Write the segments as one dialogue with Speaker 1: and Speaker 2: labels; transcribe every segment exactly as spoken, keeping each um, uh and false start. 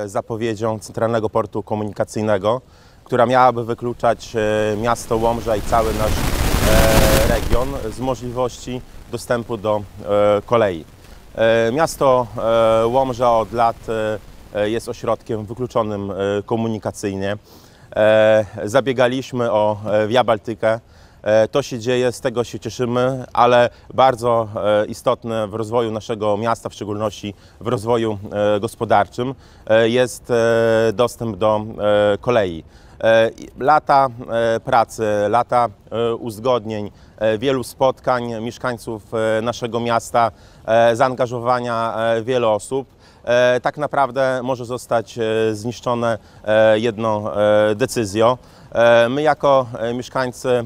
Speaker 1: zapowiedzią Centralnego Portu Komunikacyjnego, która miałaby wykluczać miasto Łomża i cały nasz region z możliwości dostępu do kolei. Miasto Łomża od lat jest ośrodkiem wykluczonym komunikacyjnie. Zabiegaliśmy o Via Baltica. To się dzieje, z tego się cieszymy, ale bardzo istotne w rozwoju naszego miasta, w szczególności w rozwoju gospodarczym, jest dostęp do kolei. Lata pracy, lata uzgodnień, wielu spotkań mieszkańców naszego miasta, zaangażowania wielu osób, tak naprawdę może zostać zniszczone jedną decyzją. My jako mieszkańcy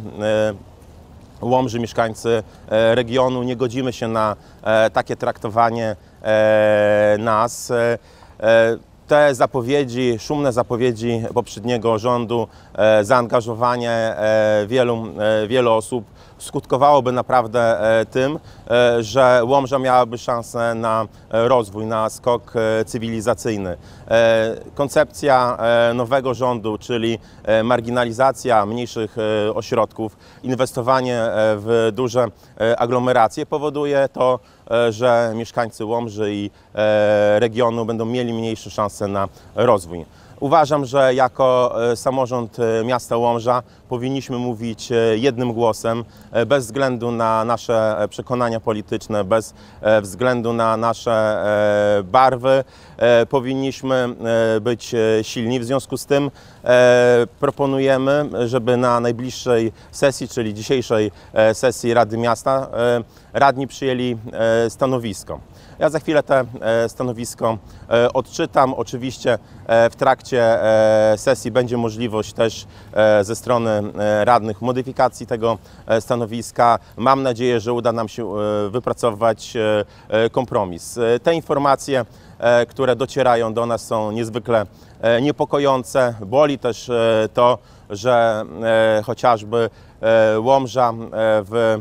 Speaker 1: Łomży, mieszkańcy regionu nie godzimy się na takie traktowanie nas. Te zapowiedzi, szumne zapowiedzi poprzedniego rządu, zaangażowanie wielu, wielu osób skutkowałoby naprawdę tym, że Łomża miałaby szansę na rozwój, na skok cywilizacyjny. Koncepcja nowego rządu, czyli marginalizacja mniejszych ośrodków, inwestowanie w duże aglomeracje powoduje to, że mieszkańcy Łomży i regionu będą mieli mniejsze szanse na rozwój. Uważam, że jako samorząd miasta Łomża powinniśmy mówić jednym głosem, bez względu na nasze przekonania polityczne, bez względu na nasze barwy. Powinniśmy być silni. W związku z tym proponujemy, żeby na najbliższej sesji, czyli dzisiejszej sesji Rady Miasta, radni przyjęli stanowisko. Ja za chwilę te stanowisko odczytam. Oczywiście w trakcie sesji będzie możliwość też ze strony radnych modyfikacji tego stanowiska. Mam nadzieję, że uda nam się wypracować kompromis. Te informacje, które docierają do nas, są niezwykle niepokojące. Boli też to, że chociażby Łomża w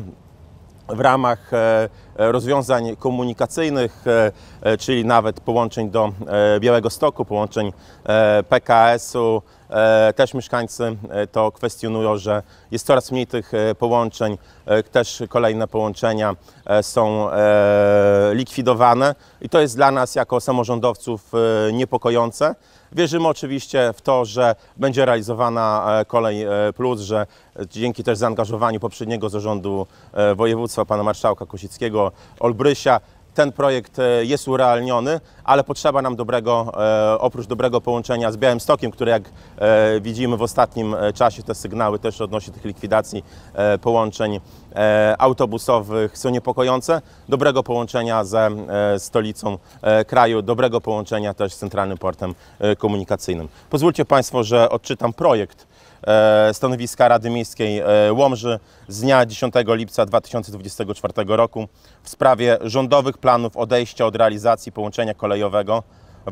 Speaker 1: w ramach rozwiązań komunikacyjnych, czyli nawet połączeń do Białegostoku, połączeń P K S-u, też mieszkańcy to kwestionują, że jest coraz mniej tych połączeń, też kolejne połączenia są likwidowane i to jest dla nas jako samorządowców niepokojące. Wierzymy oczywiście w to, że będzie realizowana Kolej Plus, że dzięki też zaangażowaniu poprzedniego zarządu województwa, pana marszałka Kosickiego, Olbrysia, ten projekt jest urealniony, ale potrzeba nam dobrego, oprócz dobrego połączenia z Białymstokiem, które jak widzimy w ostatnim czasie te sygnały też odnośnie tych likwidacji połączeń autobusowych są niepokojące, dobrego połączenia ze stolicą kraju, dobrego połączenia też z Centralnym Portem Komunikacyjnym. Pozwólcie Państwo, że odczytam projekt stanowiska Rady Miejskiej Łomży z dnia dziesiątego lipca dwa tysiące dwudziestego czwartego roku w sprawie rządowych planów odejścia od realizacji połączenia kolejowego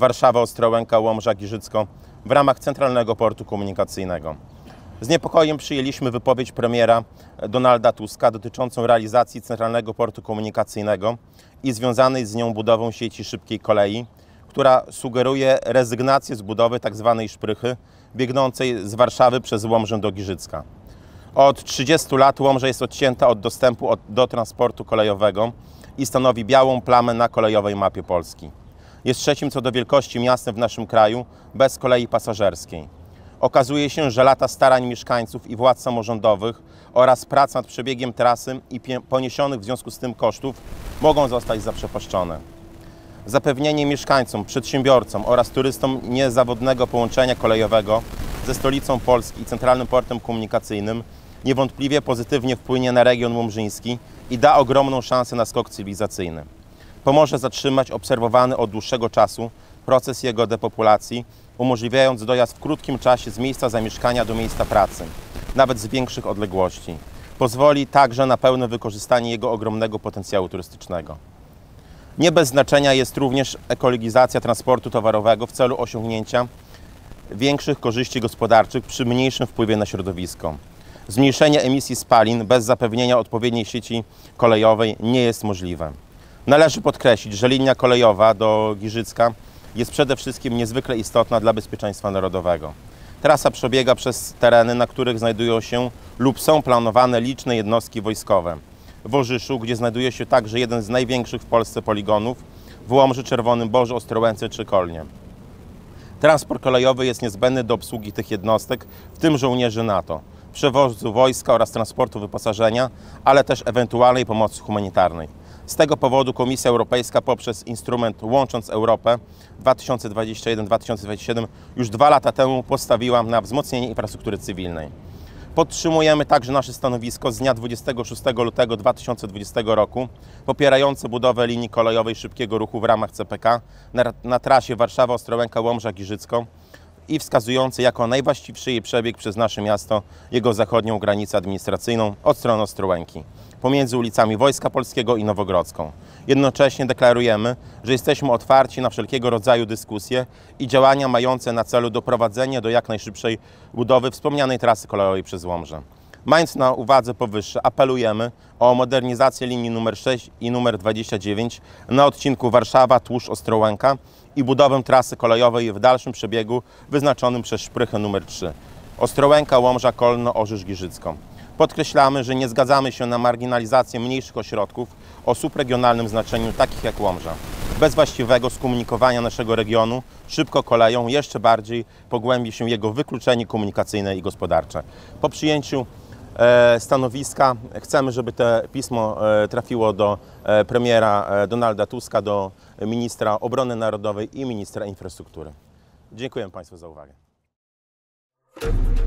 Speaker 1: Warszawa-Ostrołęka-Łomża-Giżycko w ramach Centralnego Portu Komunikacyjnego. Z niepokojem przyjęliśmy wypowiedź premiera Donalda Tuska dotyczącą realizacji Centralnego Portu Komunikacyjnego i związanej z nią budową sieci szybkiej kolei, która sugeruje rezygnację z budowy tzw. szprychy biegnącej z Warszawy przez Łomżę do Giżycka. Od trzydziestu lat Łomża jest odcięta od dostępu od, do transportu kolejowego i stanowi białą plamę na kolejowej mapie Polski. Jest trzecim co do wielkości miastem w naszym kraju bez kolei pasażerskiej. Okazuje się, że lata starań mieszkańców i władz samorządowych oraz prac nad przebiegiem trasy i poniesionych w związku z tym kosztów mogą zostać zaprzepaszczone. Zapewnienie mieszkańcom, przedsiębiorcom oraz turystom niezawodnego połączenia kolejowego ze stolicą Polski i Centralnym Portem Komunikacyjnym niewątpliwie pozytywnie wpłynie na region łomżyński i da ogromną szansę na skok cywilizacyjny. Pomoże zatrzymać obserwowany od dłuższego czasu proces jego depopulacji, umożliwiając dojazd w krótkim czasie z miejsca zamieszkania do miejsca pracy, nawet z większych odległości. Pozwoli także na pełne wykorzystanie jego ogromnego potencjału turystycznego. Nie bez znaczenia jest również ekologizacja transportu towarowego w celu osiągnięcia większych korzyści gospodarczych przy mniejszym wpływie na środowisko. Zmniejszenie emisji spalin bez zapewnienia odpowiedniej sieci kolejowej nie jest możliwe. Należy podkreślić, że linia kolejowa do Giżycka jest przede wszystkim niezwykle istotna dla bezpieczeństwa narodowego. Trasa przebiega przez tereny, na których znajdują się lub są planowane liczne jednostki wojskowe. W Orzyszu, gdzie znajduje się także jeden z największych w Polsce poligonów, w Łomży, Czerwonym Borze, Ostrołęce czy Kolnie. Transport kolejowy jest niezbędny do obsługi tych jednostek, w tym żołnierzy NATO, przewozu wojska oraz transportu wyposażenia, ale też ewentualnej pomocy humanitarnej. Z tego powodu Komisja Europejska poprzez instrument Łącząc Europę dwa tysiące dwudziesty pierwszy do dwa tysiące dwudziestego siódmego już dwa lata temu postawiła na wzmocnienie infrastruktury cywilnej. Podtrzymujemy także nasze stanowisko z dnia dwudziestego szóstego lutego dwa tysiące dwudziestego roku popierające budowę linii kolejowej szybkiego ruchu w ramach C P K na, na trasie Warszawa-Ostrołęka-Łomża-Giżycko i wskazujące jako najwłaściwszy jej przebieg przez nasze miasto jego zachodnią granicę administracyjną od strony Ostrołęki, pomiędzy ulicami Wojska Polskiego i Nowogrodzką. Jednocześnie deklarujemy, że jesteśmy otwarci na wszelkiego rodzaju dyskusje i działania mające na celu doprowadzenie do jak najszybszej budowy wspomnianej trasy kolejowej przez Łomżę. Mając na uwadze powyższe, apelujemy o modernizację linii numer sześć i numer dwadzieścia dziewięć na odcinku Warszawa-Tłuszcz-Ostrołęka i budowę trasy kolejowej w dalszym przebiegu wyznaczonym przez szprychę numer trzy Ostrołęka, Łomża, Kolno, Orzysz, Giżycko. Podkreślamy, że nie zgadzamy się na marginalizację mniejszych ośrodków o subregionalnym znaczeniu, takich jak Łomża. Bez właściwego skomunikowania naszego regionu szybko koleją jeszcze bardziej pogłębi się jego wykluczenie komunikacyjne i gospodarcze. Po przyjęciu e, stanowiska chcemy, żeby to pismo e, trafiło do e, premiera e, Donalda Tuska, do ministra obrony narodowej i ministra infrastruktury. Dziękuję Państwu za uwagę.